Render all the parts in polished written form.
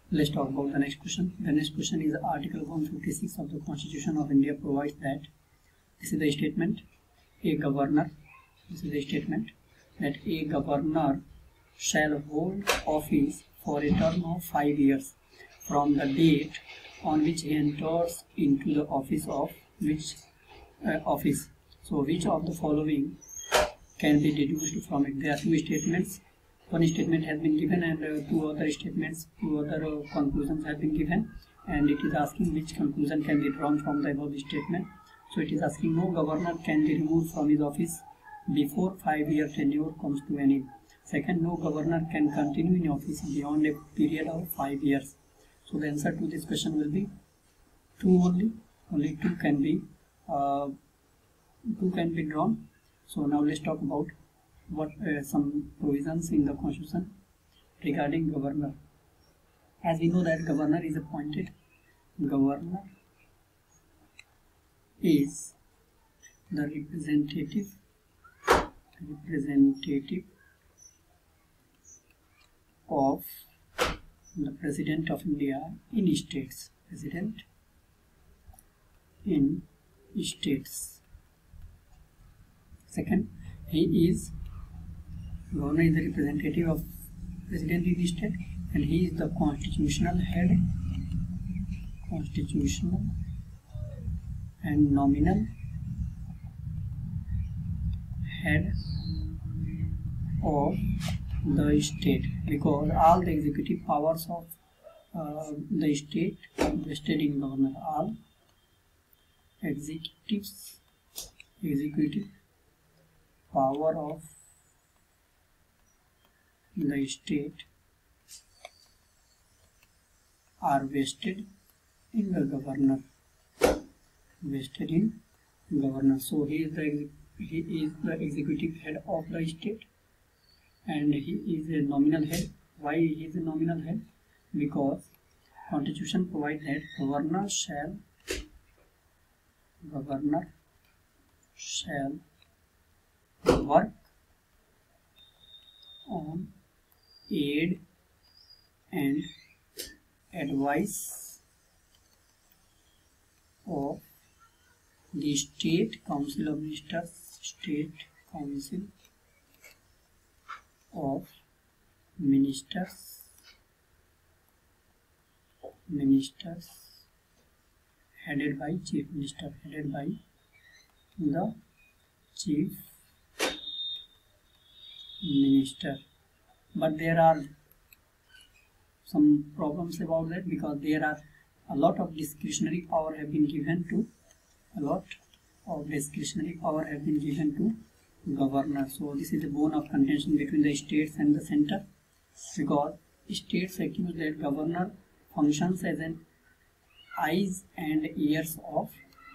Let's talk about the next question. The next question is Article 156 of the Constitution of India provides that, this is the statement, a governor, this is the statement, that a governor shall hold office for a term of 5 years from the date on which he enters into the office of which office. So which of the following can be deduced from it? There are two statements. One statement has been given and two other conclusions have been given, and it is asking which conclusion can be drawn from the above statement. So it is asking, no governor can be removed from his office before 5-year tenure comes to an end. Second, no governor can continue in office beyond a period of 5 years. So the answer to this question will be two only. Only two can be drawn. So now let's talk about what some provisions in the Constitution regarding governor. As we know that governor is appointed. Governor is the representative of the President of India in states. President in states. Second, governor is the representative of President in the state, and he is the constitutional and nominal head of the state, because all the executive powers of the state vested in governor. All executive power of the state are vested in the governor. So he is the executive head of the state, and he is a nominal head. Why he is a nominal head? Because Constitution provides that governor shall work on aid and advice of the State Council of Ministers, headed by Chief Minister, the Chief Minister. But there are some problems about that, because there are a lot of discretionary power have been given to governor. So this is a bone of contention between the states and the center, because states accuse that governor functions as an eyes and ears of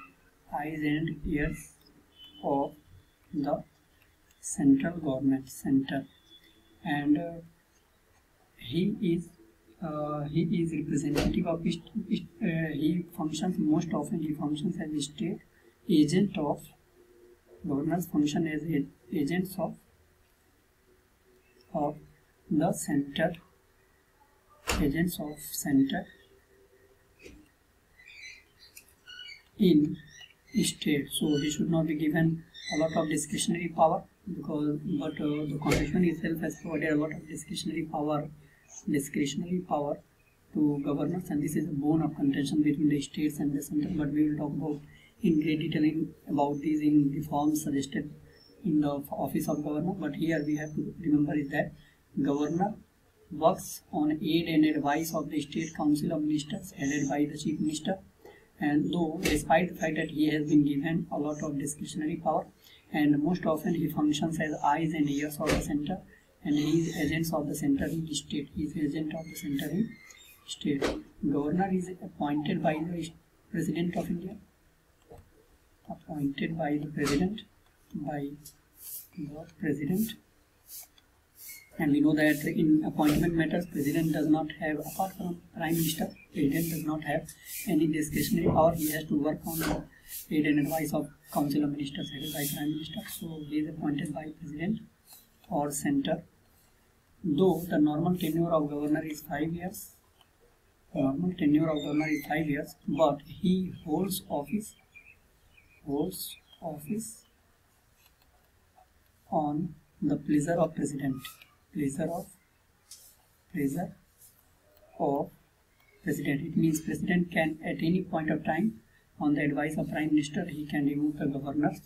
the central government, and he is representative of he functions as a state agent of governors, function as agents of the center, in state. So he should not be given a lot of discretionary power, but the Constitution itself has provided a lot of discretionary power to governors, and this is a bone of contention between the states and the center. But we will talk about in great detail about these in the forms suggested in the office of governor. But here we have to remember is that governor works on aid and advice of the State Council of Ministers, headed by the Chief Minister. And though, despite the fact that he has been given a lot of discretionary power, and most often he functions as eyes and ears of the center, and he is agents of the center in the state. He is agent of the center in state. Governor is appointed by the President of India. And we know that in appointment matters, President does not have, apart from Prime Minister, President does not have any discretionary power. He has to work on the aid and advice of Council of Ministers headed by Prime Minister. So he is appointed by President or center. Though the normal tenure of governor is 5 years, Normal tenure of governor is 5 years, but he holds office on the pleasure of president. Pleasure of president. It means president can at any point of time, on the advice of prime minister, he can remove the governors.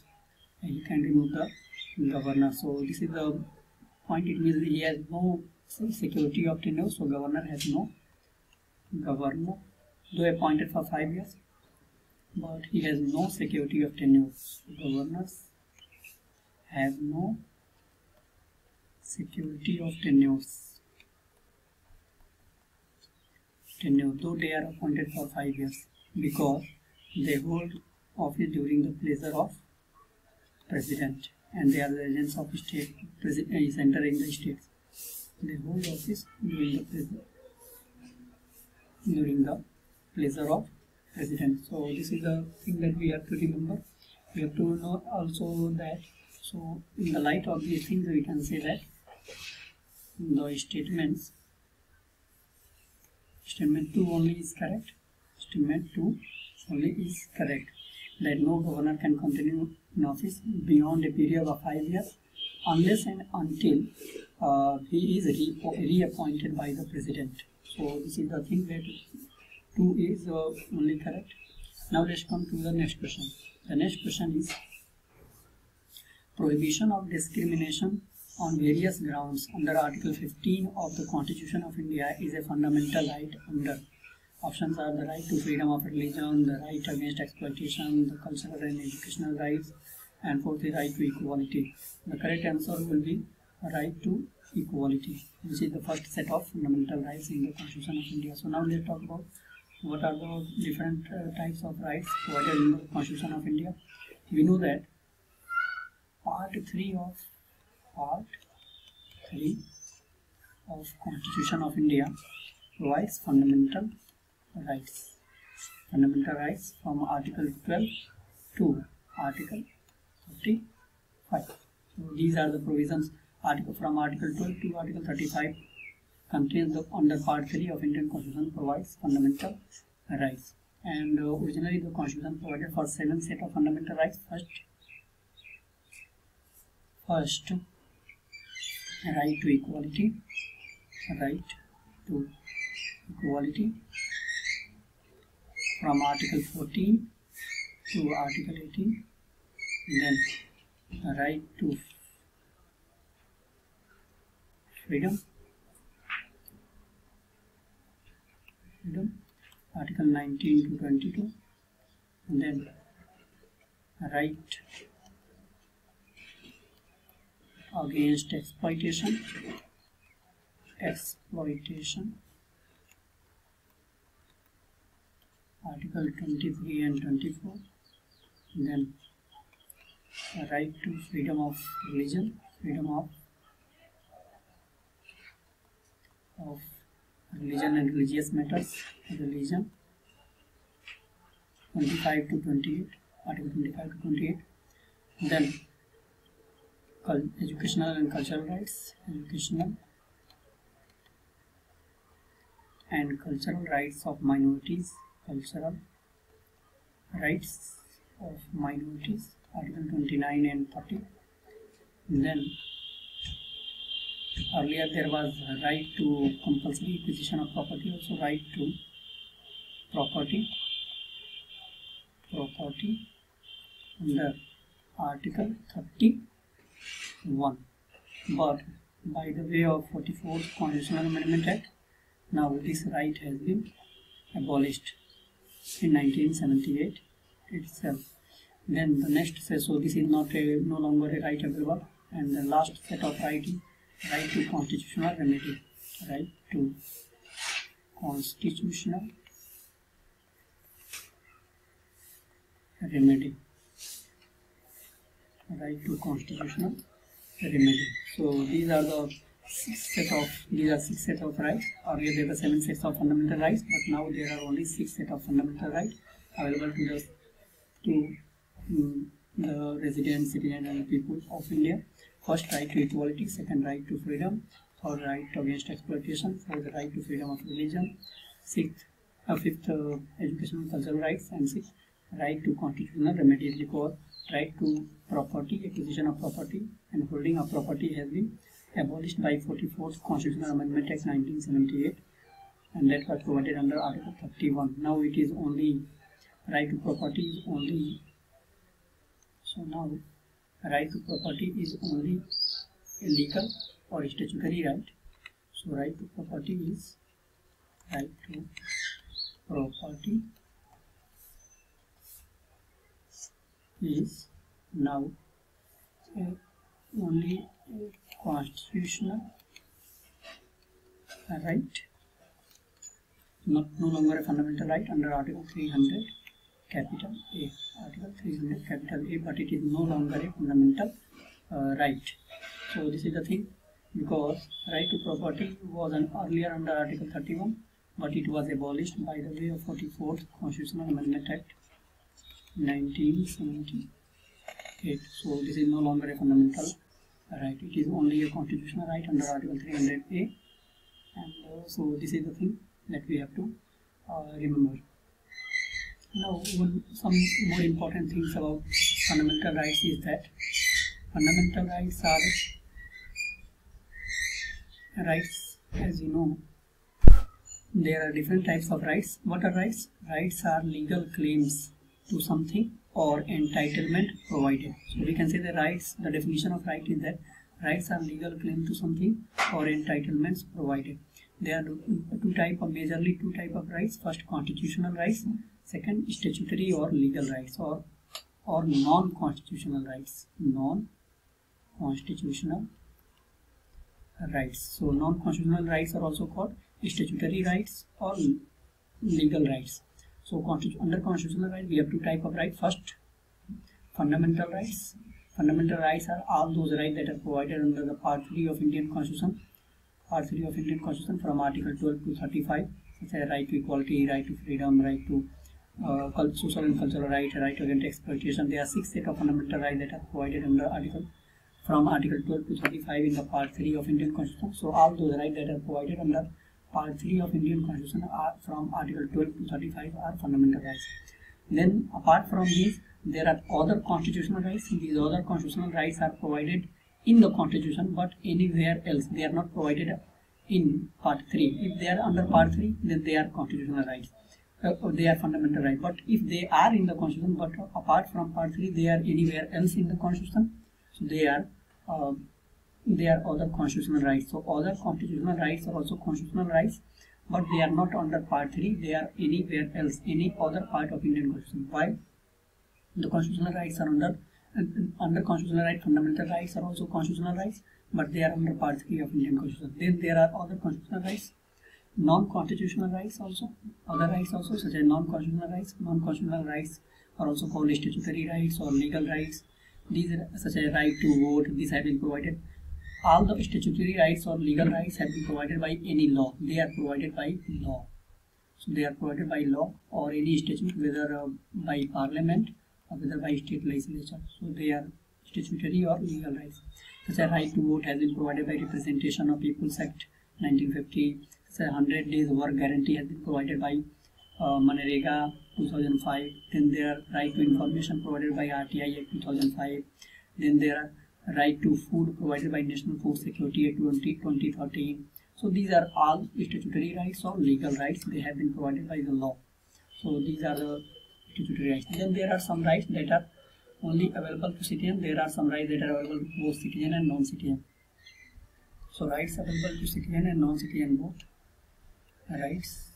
So this is the point. It means he has no security of tenure. So governor has no though appointed for 5 years, but he has no security of tenure. Governors have no security of tenure, though they are appointed for 5 years, because they hold office during the pleasure of president, and they are the agents of state. President is entering the states. They hold office during the pleasure of president. So this is the thing that we have to remember. We have to know also that, so in the light of these things, we can say that the statement 2 only is correct. Statement 2 only is correct, that no governor can continue in office beyond a period of 5 years unless and until he is reappointed by the president. So this is the thing that 2 is only correct. Now let's come to the next question. The next question is prohibition of discrimination on various grounds under Article 15 of the Constitution of India is a fundamental right under. Options are the right to freedom of religion, the right against exploitation, the cultural and educational rights, and fourth, the right to equality. The correct answer will be right to equality, which is the first set of fundamental rights in the Constitution of India. So now let's talk about what are the different types of rights provided in the Constitution of India. We know that Part 3 of Constitution of India provides fundamental rights from Article 12 to Article 35. So these are the provisions. From Article 12 to Article 35 contains under Part 3 of Indian Constitution provides fundamental rights. And originally the Constitution provided for 7 set of fundamental rights. First, right to equality, from Article 14 to Article 18. Then right to freedom, Article 19 to 22. And then right against exploitation, Article 23 and 24. And then right to freedom of religion, and religious matters, 25 to 28, Article 25 to 28. Then educational and cultural rights, of minorities, Article 29 and 30. And then earlier there was a right to compulsory acquisition of property, also right to property under Article 31. But by the way of 44th Constitutional Amendment Act, now this right has been abolished in 1978 itself. Then the next says, so this is no longer a right available, and the last set of right to constitutional remedy, right to constitutional remedy. So these are the six set of rights. Earlier there were 7 sets of fundamental rights, but now there are only 6 sets of fundamental rights available to the residents, citizens, and people of India. First, right to equality. Second, right to freedom. Third, right against exploitation. Fourth, right to freedom of religion. Sixth, Fifth, educational and cultural rights, and sixth, right to constitutional remedies, because right to property, acquisition of property and holding of property has been abolished by 44th Constitutional Amendment Act 1978, and that was provided under Article 31. Now it is only right to property is only, so now right to property is only a legal or statutory right. So right to property is right to property is now only a constitutional right, no longer a fundamental right under Article 300 capital A, Article 300 capital A, but it is no longer a fundamental right. So this is the thing, because right to property was earlier under Article 31, but it was abolished by the way of 44th Constitutional Amendment Act 1978. So this is no longer a fundamental right, it is only a constitutional right under Article 300A, and so this is the thing that we have to remember. Now, some more important things about fundamental rights is that fundamental rights are rights, as you know, there are different types of rights. What are rights? Rights are legal claims to something or entitlement provided. So we can say the rights, the definition of right is that rights are legal claim to something or entitlements provided. There are majorly two type of rights. First, constitutional rights. Second, statutory or legal rights, or non-constitutional rights. Non-constitutional rights. So non-constitutional rights are also called statutory rights or legal rights. So under constitutional right, we have two type of rights. First, fundamental rights. Fundamental rights are all those rights that are provided under the Part 3 of Indian Constitution. Part 3 of Indian Constitution from Article 12 to 35, such as right to equality, right to freedom, right to social and cultural right, right against exploitation. There are 6 set of fundamental rights that are provided under from Article 12 to 35 in the Part 3 of Indian Constitution. So all those rights that are provided under Part 3 of Indian Constitution are from Article 12 to 35 are fundamental rights. Then apart from these, there are other constitutional rights. These other constitutional rights are provided in the Constitution, but anywhere else. They are not provided in Part 3. If they are under Part 3, then they are constitutional rights. They are fundamental rights. But if they are in the Constitution, but apart from Part 3, they are anywhere else in the Constitution, so they are other constitutional rights. So other constitutional rights are also constitutional rights, but they are not under Part 3. They are anywhere else, any other part of Indian Constitution. Why? The constitutional rights are under constitutional right. Fundamental rights are also constitutional rights, but they are under Part 3 of Indian Constitution. Then there are other constitutional rights, non-constitutional rights also, other rights also, such as non-constitutional rights. Non-constitutional rights are also called statutory rights or legal rights. These are such as right to vote. These have been provided. All the statutory rights or legal rights have been provided by any law. They are provided by law. So they are provided by law or any statute, whether by parliament or whether by state legislature. So they are statutory or legal rights. Such as right to vote has been provided by Representation of People's Act 1950. Such as 100 days work guarantee has been provided by Manrega 2005. Then there are right to information provided by RTI Act 2005. Then there are right to food provided by National Food Security Act 2013. So these are all statutory rights or legal rights. They have been provided by the law. So these are the statutory rights. Then there are some rights that are only available to citizen. There are some rights that are available to both citizen and non-citizen. So rights available to citizen and non-citizen both. Rights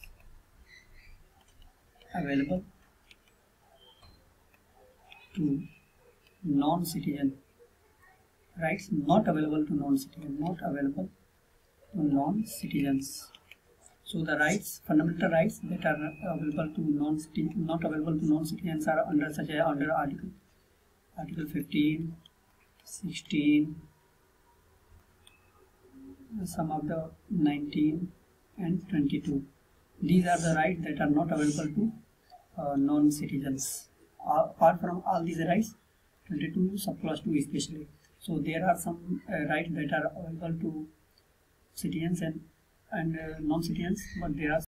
available to non-citizen. Rights not available to non-citizen. Not available to non-citizens. So the rights, fundamental rights that are available to not available to non-citizens are under such as under Article 15, 16, some of the 19 and 22. These are the rights that are not available to non-citizens. Apart from all these rights, 22 subclause 2 especially. So there are some rights that are available to citizens and non-citizens, but there are